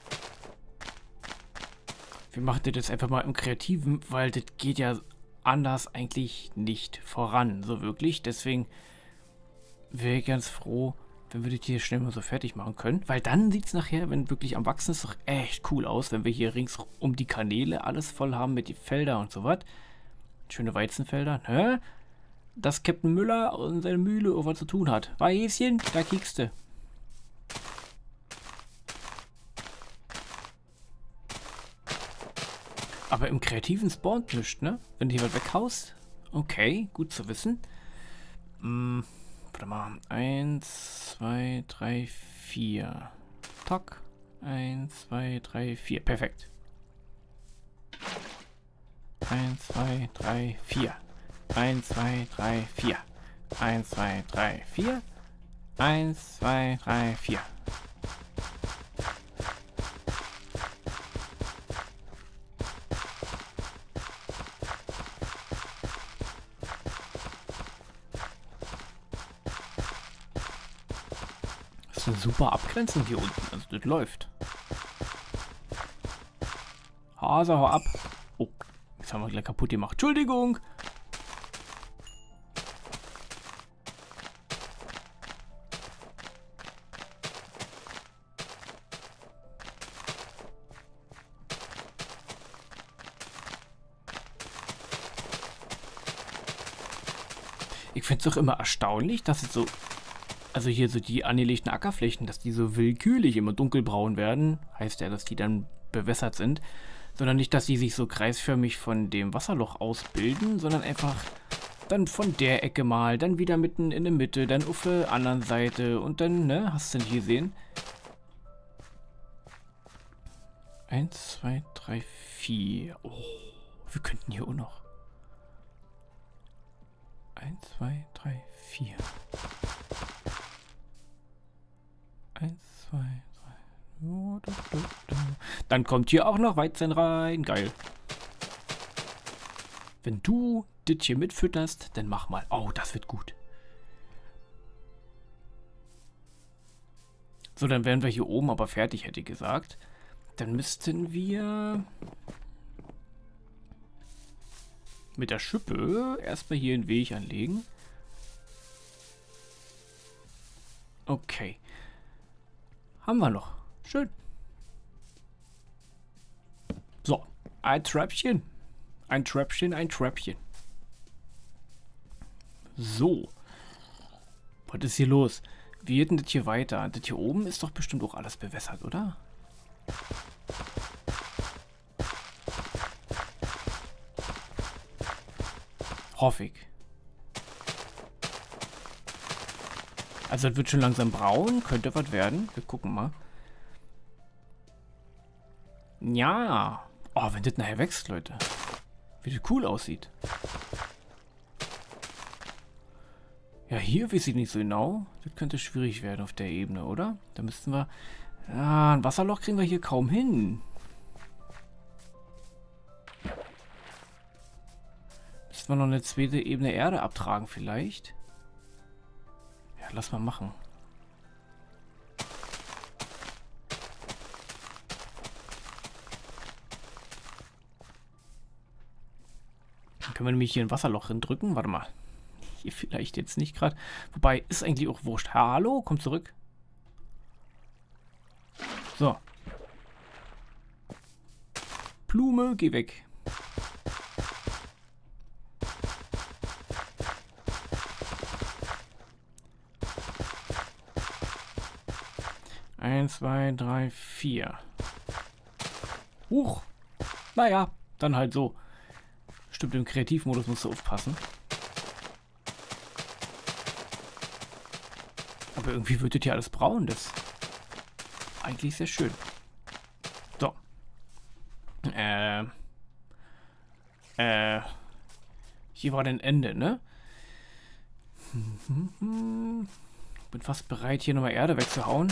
Wir machen das jetzt einfach mal im Kreativen, weil das geht ja anders eigentlich nicht voran, so wirklich. Deswegen wäre ich ganz froh, wenn wir das hier schnell mal so fertig machen können. Weil dann sieht es nachher, wenn wirklich am Wachsen ist, doch echt cool aus, wenn wir hier rings um die Kanäle alles voll haben mit den Feldern und so was. Schöne Weizenfelder, ne? Dass Captain Müller und seine Mühle irgendwas zu tun hat. Häschen, da kiekst du. Aber im Kreativen spawnt nichts, ne? Wenn du hier was weghaust. Okay, gut zu wissen. Warte mal. 1, 2, 3, 4. Tock. 1, 2, 3, 4. Perfekt. 1, 2, 3, 4. 1, 2, 3, 4. 1, 2, 3, 4. 1, 2, 3, 4. Das ist eine super Abgrenzung hier unten. Also das läuft. Hase, hau ab. Oh, jetzt haben wir gleich kaputt gemacht. Entschuldigung. Ich finde es doch immer erstaunlich, dass es so, also hier so die angelegten Ackerflächen, dass die so willkürlich immer dunkelbraun werden. Heißt ja, dass die dann bewässert sind. Sondern nicht, dass die sich so kreisförmig von dem Wasserloch ausbilden, sondern einfach dann von der Ecke mal, dann wieder mitten in der Mitte, dann auf der anderen Seite und dann, ne, hast du nicht gesehen? 1, 2, 3, 4. Oh, wir könnten hier auch noch. 1, 2, 3, 4. 1, 2, 3. Dann kommt hier auch noch Weizen rein. Geil. Wenn du das hier mitfütterst, dann mach mal. Oh, das wird gut. So, dann wären wir hier oben aber fertig, hätte ich gesagt. Dann müssten wir mit der Schippe erstmal hier einen Weg anlegen. Okay. Haben wir noch. Schön. So, ein Tröpfchen. Ein Tröpfchen, ein Tröpfchen. So. Was ist hier los? Wie geht denn das hier weiter? Das hier oben ist doch bestimmt auch alles bewässert, oder? Hoffe ich. Also es wird schon langsam braun. Könnte was werden. Wir gucken mal. Ja. Oh, wenn das nachher wächst, Leute. Wie das cool aussieht. Ja, hier weiß ich nicht so genau. Das könnte schwierig werden auf der Ebene, oder? Da müssten wir... Ja, ein Wasserloch kriegen wir hier kaum hin. Müssten wir noch eine zweite Ebene Erde abtragen vielleicht? Ja, lass mal machen. Dann können wir nämlich hier ein Wasserloch drücken. Warte mal. Hier vielleicht jetzt nicht gerade. Wobei, ist eigentlich auch wurscht. Hallo, komm zurück. So. Blume, geh weg. Eins, zwei, drei, vier. Huch. Naja, dann halt so. Stimmt, im Kreativmodus musst du aufpassen. Aber irgendwie wird das hier alles braun. Das ist eigentlich sehr schön. So. Hier war ein Ende, ne? Bin fast bereit, hier nochmal Erde wegzuhauen.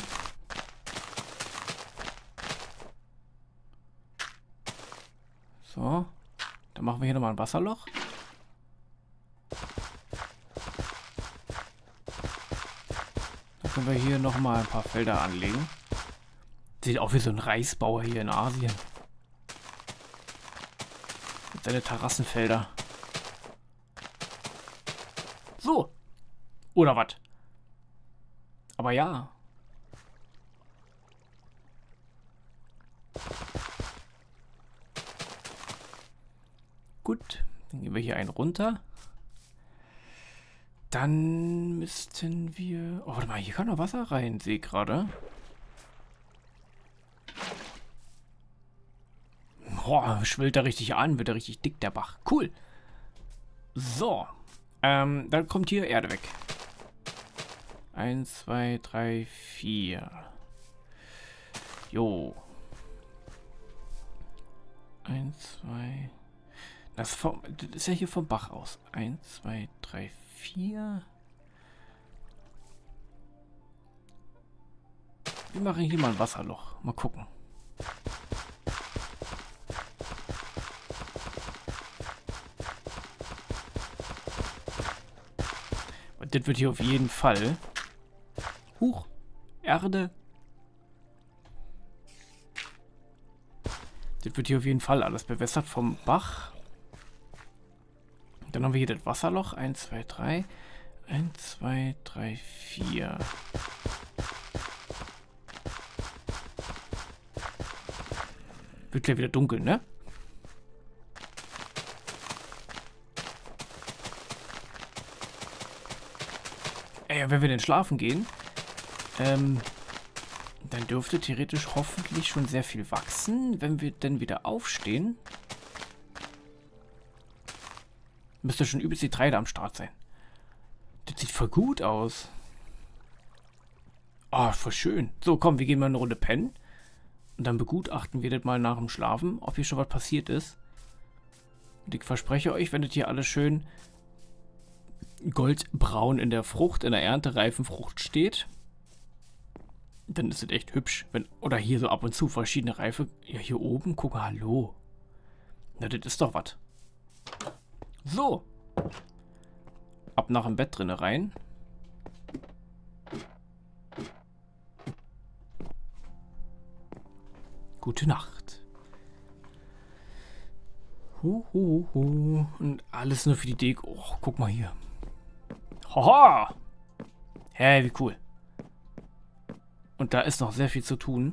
So. Dann machen wir hier nochmal ein Wasserloch. Dann können wir hier nochmal ein paar Felder anlegen. Sieht auch wie so ein Reisbauer hier in Asien. Mit seinen Terrassenfelder. So. Oder was? Aber ja. Gut. Dann gehen wir hier einen runter. Dann müssten wir... Oh, warte mal, hier kann noch Wasser rein, sehe ich gerade. Boah, schwillt da richtig an, wird da richtig dick, der Bach. Cool. So. Dann kommt hier Erde weg. 1, 2, 3, 4. Jo. 1, 2. Das ist ja hier vom Bach aus. 1, 2, 3, 4. Wir machen hier mal ein Wasserloch. Mal gucken. Und das wird hier auf jeden Fall... Huch! Erde! Das wird hier auf jeden Fall alles bewässert vom Bach. Dann haben wir hier das Wasserloch. 1, 2, 3. 1, 2, 3, 4. Wird gleich wieder dunkel, ne? Ey, wenn wir denn schlafen gehen, dann dürfte theoretisch hoffentlich schon sehr viel wachsen, wenn wir dann wieder aufstehen. Müsste schon übelst die Getreide am Start sein. Das sieht voll gut aus. Oh, voll schön. So, komm, wir gehen mal eine Runde pennen. Und dann begutachten wir das mal nach dem Schlafen, ob hier schon was passiert ist. Und ich verspreche euch, wenn das hier alles schön goldbraun in der Frucht, in der erntereifen Frucht steht, dann ist es echt hübsch. Oder hier so ab und zu verschiedene Reife. Ja, hier oben, guck mal, hallo. Na, das ist doch was. So. Ab nach dem Bett drinne rein. Gute Nacht. Und alles nur für die Deko. Oh, guck mal hier. Haha! Hey, wie cool. Und da ist noch sehr viel zu tun.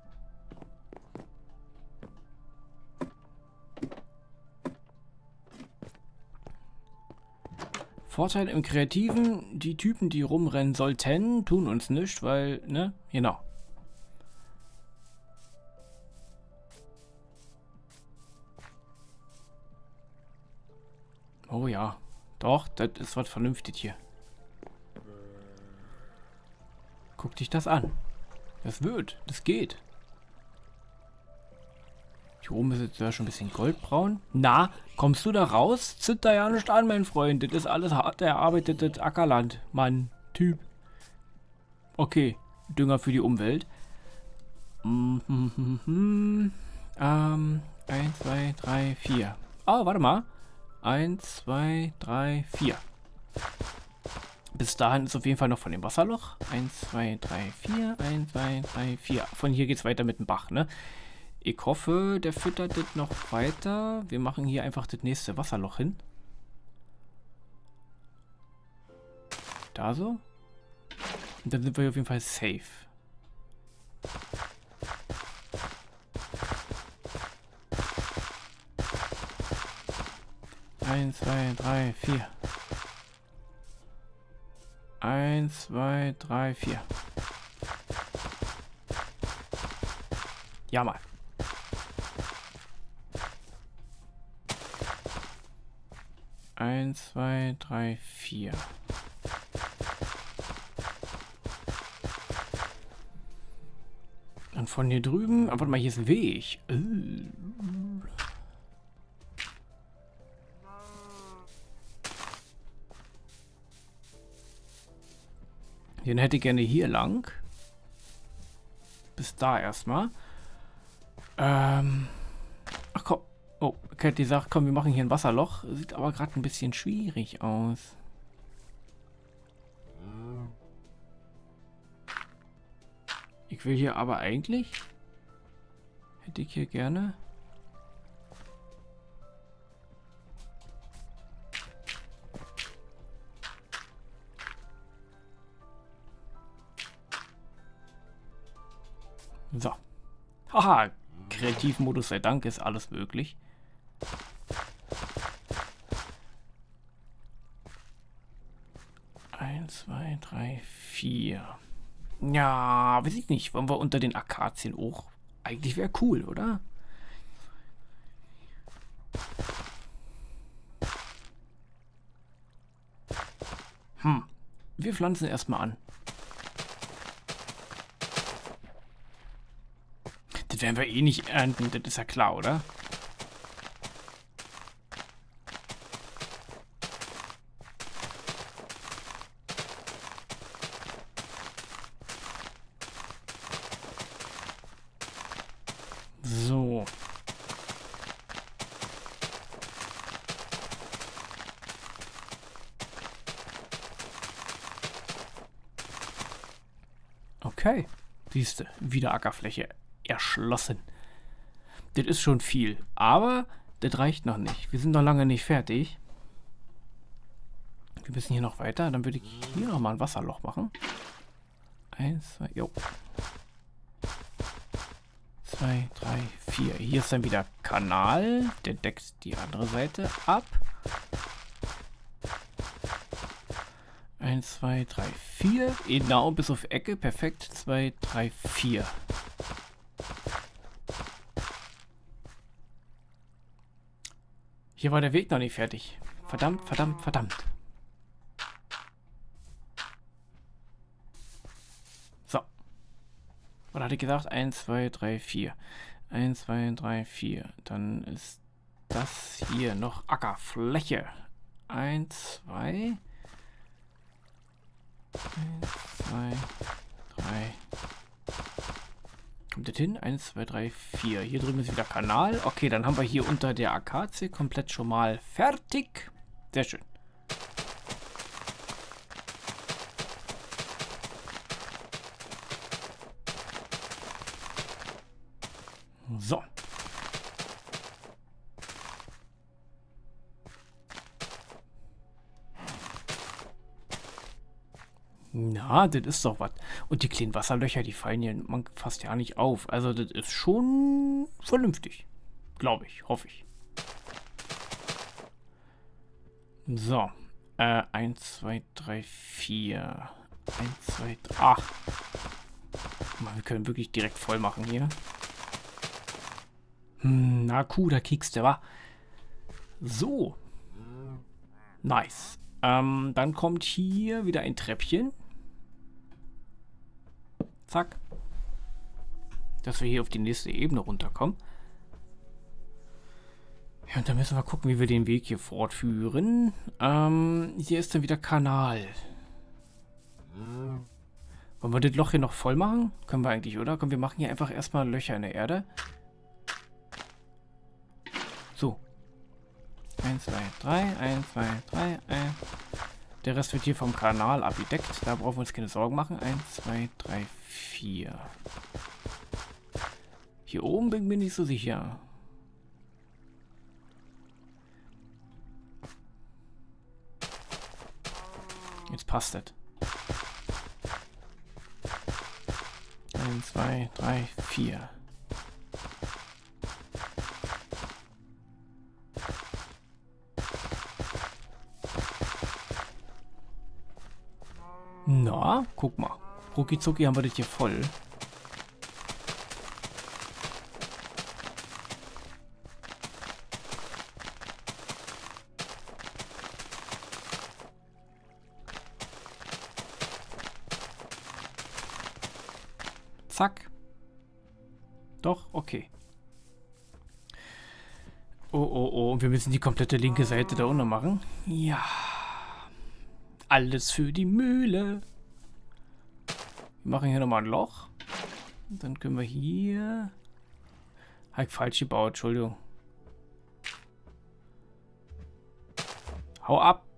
Vorteil im Kreativen, die Typen, die rumrennen sollten, tun uns nichts, weil, ne? Genau. Oh ja. Doch, das ist was vernünftig hier. Guck dich das an. Das wird. Das geht. Hier oben ist jetzt ja schon ein bisschen goldbraun. Na, kommst du da raus? Zünd da ja nicht an, mein Freund. Das ist alles hart erarbeitetes Ackerland. Mann, Typ. Okay, Dünger für die Umwelt. 1, 2, 3, 4. Oh, warte mal. 1, 2, 3, 4. Bis dahin ist auf jeden Fall noch von dem Wasserloch. 1, 2, 3, 4. 1, 2, 3, 4. Von hier geht es weiter mit dem Bach, ne? Ich hoffe, der füttert das noch weiter. Wir machen hier einfach das nächste Wasserloch hin. Da so. Und dann sind wir auf jeden Fall safe. Eins, zwei, drei, vier. 1, 2, 3, 4. Ja, mal. Eins, zwei, drei, 4. Und von hier drüben, warte mal, hier ist ein Weg. Den hätte ich gerne hier lang. Bis da erstmal. Ach komm. Oh, Cat, die sagt, komm, wir machen hier ein Wasserloch. Sieht aber gerade ein bisschen schwierig aus. Ich will hier aber eigentlich... Hätte ich hier gerne... So. Haha, Kreativmodus sei Dank ist alles möglich. Eins, zwei, drei, 4. Ja, weiß ich nicht. Wollen wir unter den Akazien auch? Eigentlich wäre cool, oder? Wir pflanzen erstmal an. Das werden wir eh nicht ernten, das ist ja klar, oder? So. Okay. Siehste, wieder Ackerfläche erschlossen. Das ist schon viel, aber das reicht noch nicht. Wir sind noch lange nicht fertig. Wir müssen hier noch weiter. Dann würde ich hier noch mal ein Wasserloch machen. 1, 2, jo. 2, 3, 4. Hier ist dann wieder Kanal. Der deckt die andere Seite ab. 1, 2, 3, 4. Genau, bis auf Ecke. Perfekt. 2, 3, 4. Hier war der Weg noch nicht fertig. Verdammt, verdammt, verdammt. So. Was hatte ich gesagt? 1, 2, 3, 4. 1, 2, 3, 4. Dann ist das hier noch Ackerfläche. 1, 2. 1, 2, 3. Kommt das hin? 1, 2, 3, 4. Hier drüben ist wieder Kanal. Okay, dann haben wir hier unter der Akazie komplett schon mal fertig. Sehr schön. So. Na, das ist doch was. Und die kleinen Wasserlöcher, die fallen hier fast ja nicht auf. Also das ist schon vernünftig. Glaube ich, hoffe ich. So. 1, 2, 3, 4. 1, 2, 3. Ah. Wir können wirklich direkt voll machen hier. Na, da kiekst du, wa? So. Nice. Dann kommt hier wieder ein Treppchen. Zack. Dass wir hier auf die nächste Ebene runterkommen. Ja, und dann müssen wir gucken, wie wir den Weg hier fortführen. Hier ist dann wieder Kanal. Wollen wir das Loch hier noch voll machen? Können wir eigentlich, oder? Komm, wir machen hier einfach erstmal Löcher in der Erde. So. 1, 2, 3, 1, 2, 3, 1. Der Rest wird hier vom Kanal abgedeckt. Da brauchen wir uns keine Sorgen machen. 1, 2, 3, 4. Hier oben bin ich mir nicht so sicher. Jetzt passt das. 1, 2, 3, 4. Na, guck mal. Rucki zucki haben wir das hier voll. Zack. Doch, okay. Oh, oh, oh. Und wir müssen die komplette linke Seite da unten machen. Ja. Alles für die Mühle. Wir machen hier nochmal ein Loch. Und dann können wir hier... Habe ich falsch gebaut, Entschuldigung. Hau ab.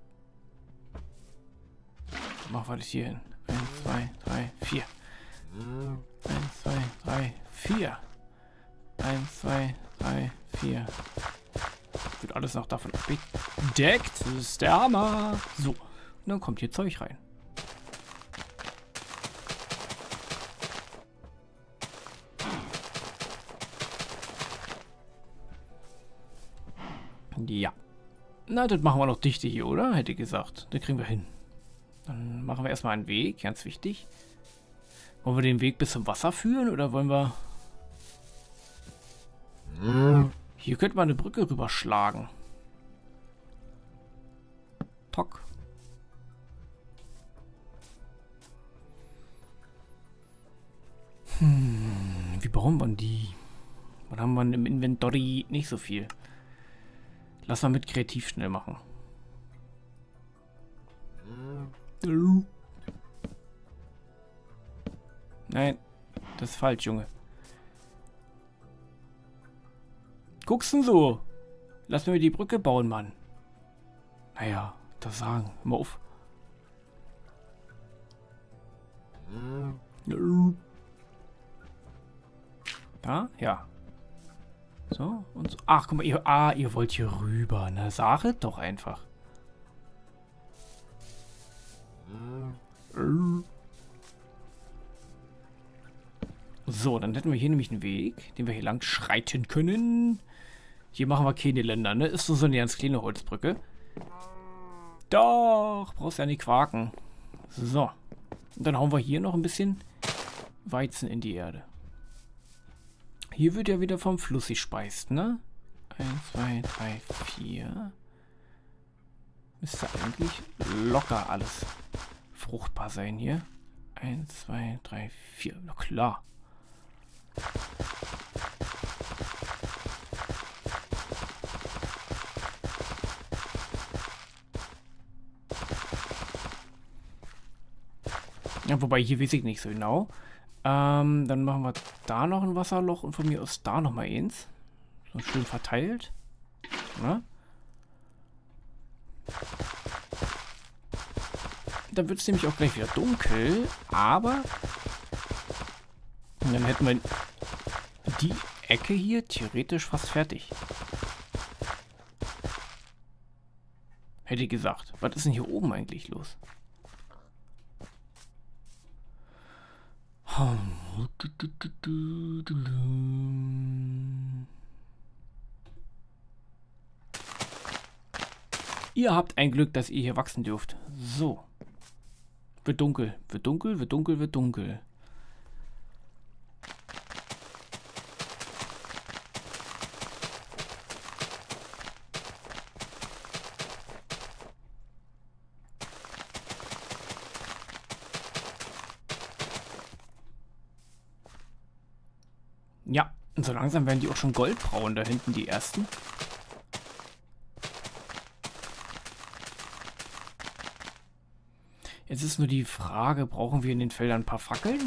Machen wir das hier hin. 1, 2, 3, 4. 1, 2, 3, 4. 1, 2, 3, 4. Wird alles noch davon abgedeckt. Das ist der Hammer. So. Und dann kommt hier Zeug rein. Ja. Na, das machen wir noch dichte hier, oder? Hätte ich gesagt. Das kriegen wir hin. Dann machen wir erstmal einen Weg. Ganz wichtig. Wollen wir den Weg bis zum Wasser führen oder wollen wir... Hier könnte man eine Brücke rüberschlagen. Tock. Wie bauen wir die? Was haben wir im Inventory? Nicht so viel. Lass mal mit kreativ schnell machen. Nein, das ist falsch, Junge. Guckst du so? Lass mir die Brücke bauen, Mann. Naja, das sagen. Hör mal auf. Da? Ja. So und so. Ach, guck mal, ihr wollt hier rüber. Na, sag es doch einfach. So, dann hätten wir hier nämlich einen Weg, den wir hier lang schreiten können. Hier machen wir keine Länder, ne? Ist so eine ganz kleine Holzbrücke. Doch, brauchst ja nicht quaken. So. Und dann hauen wir hier noch ein bisschen Weizen in die Erde. Hier wird ja wieder vom Fluss gespeist, ne? 1, 2, 3, 4. Müsste eigentlich locker alles fruchtbar sein hier. 1, 2, 3, 4. Na klar. Ja, wobei hier weiß ich nicht so genau. Dann machen wir da noch ein Wasserloch und von mir aus da noch mal eins. So schön verteilt. Ja. Dann wird es nämlich auch gleich wieder dunkel, aber dann hätten wir die Ecke hier theoretisch fast fertig. Hätte ich gesagt. Was ist denn hier oben eigentlich los? Ihr habt ein Glück, dass ihr hier wachsen dürft. So. Wird dunkel. Wird dunkel, wird dunkel, wird dunkel. Ja, und so langsam werden die auch schon goldbraun, da hinten die ersten. Jetzt ist nur die Frage, brauchen wir in den Feldern ein paar Fackeln?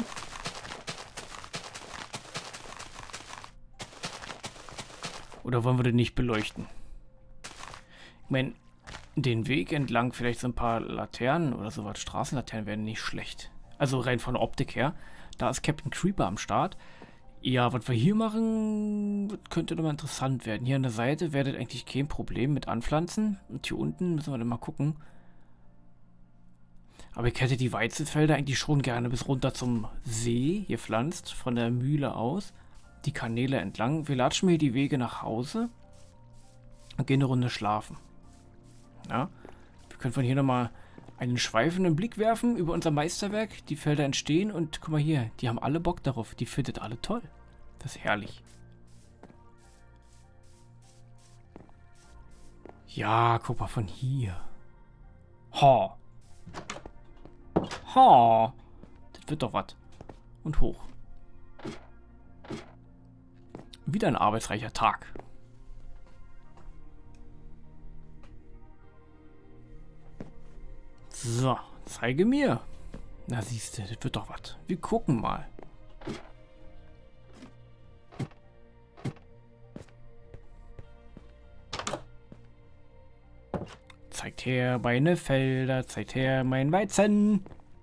Oder wollen wir den nicht beleuchten? Ich meine, den Weg entlang vielleicht so ein paar Laternen oder sowas. Straßenlaternen wären nicht schlecht. Also rein von der Optik her. Da ist Captain Creeper am Start. Ja, was wir hier machen, könnte doch mal interessant werden. Hier an der Seite wäre das eigentlich kein Problem mit Anpflanzen. Und hier unten müssen wir dann mal gucken. Aber ich hätte die Weizenfelder eigentlich schon gerne bis runter zum See gepflanzt, von der Mühle aus. Die Kanäle entlang. Wir latschen hier die Wege nach Hause und gehen eine Runde schlafen. Ja, wir können von hier nochmal einen schweifenden Blick werfen über unser Meisterwerk. Die Felder entstehen und guck mal hier, die haben alle Bock darauf. Die findet alle toll. Das ist herrlich. Ja, guck mal von hier. Ha. Ha. Das wird doch was. Und hoch. Wieder ein arbeitsreicher Tag. So, zeige mir. Na siehst du, das wird doch was. Wir gucken mal. Zeigt her meine Felder, zeigt her mein Weizen.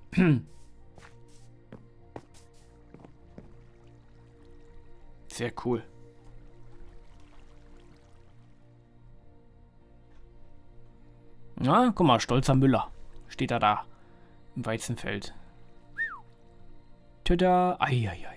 Sehr cool. Na, guck mal, stolzer Müller. Steht er da. Im Weizenfeld. Tada! Eieiei.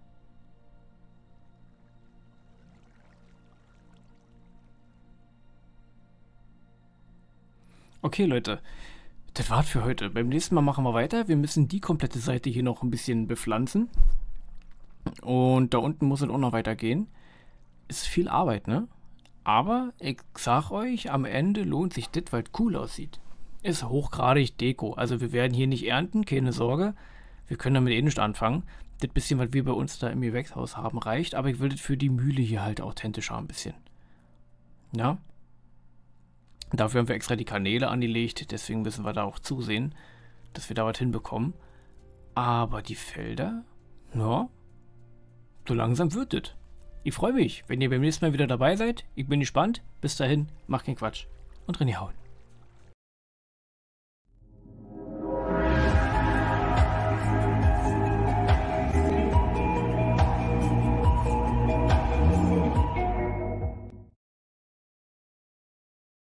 Okay, Leute. Das war's für heute. Beim nächsten Mal machen wir weiter. Wir müssen die komplette Seite hier noch ein bisschen bepflanzen. Und da unten muss es auch noch weitergehen. Ist viel Arbeit, ne? Aber ich sag euch, am Ende lohnt sich das, weil es cool aussieht. Ist hochgradig Deko. Also wir werden hier nicht ernten, keine Sorge. Wir können damit eh nicht anfangen. Das bisschen, was wir bei uns da im Gewächshaus haben, reicht. Aber ich will das für die Mühle hier halt authentisch haben, ein bisschen. Ja? Dafür haben wir extra die Kanäle angelegt. Deswegen müssen wir da auch zusehen, dass wir da was hinbekommen. Aber die Felder, ja, so langsam wird es. Ich freue mich, wenn ihr beim nächsten Mal wieder dabei seid. Ich bin gespannt. Bis dahin, macht keinen Quatsch und reinhauen.